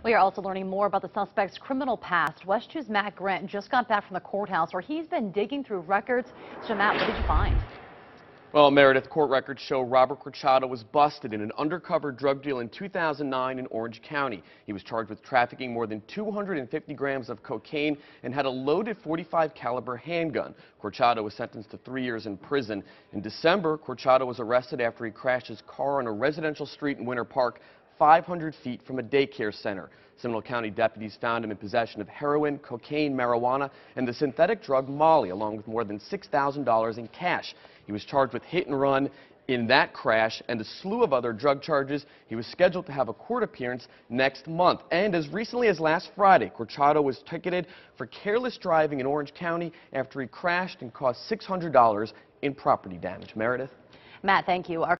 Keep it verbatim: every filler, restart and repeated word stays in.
We are also learning more about the suspect's criminal past. West two's Matt Grant just got back from the courthouse where he's been digging through records. So Matt, what did you find? Well, Meredith, court records show Robert Crociato was busted in an undercover drug deal in two thousand nine in Orange County. He was charged with trafficking more than two hundred fifty grams of cocaine and had a loaded forty-five caliber handgun. Crociato was sentenced to three years in prison. In December, Crociato was arrested after he crashed his car on a residential street in Winter Park, five hundred feet from a daycare center. Seminole County deputies found him in possession of heroin, cocaine, marijuana, and the synthetic drug Molly, along with more than six thousand dollars in cash. He was charged with hit and run in that crash and a slew of other drug charges. He was scheduled to have a court appearance next month. And as recently as last Friday, Crociato was ticketed for careless driving in Orange County after he crashed and caused six hundred dollars in property damage. Meredith? Matt, thank you. Our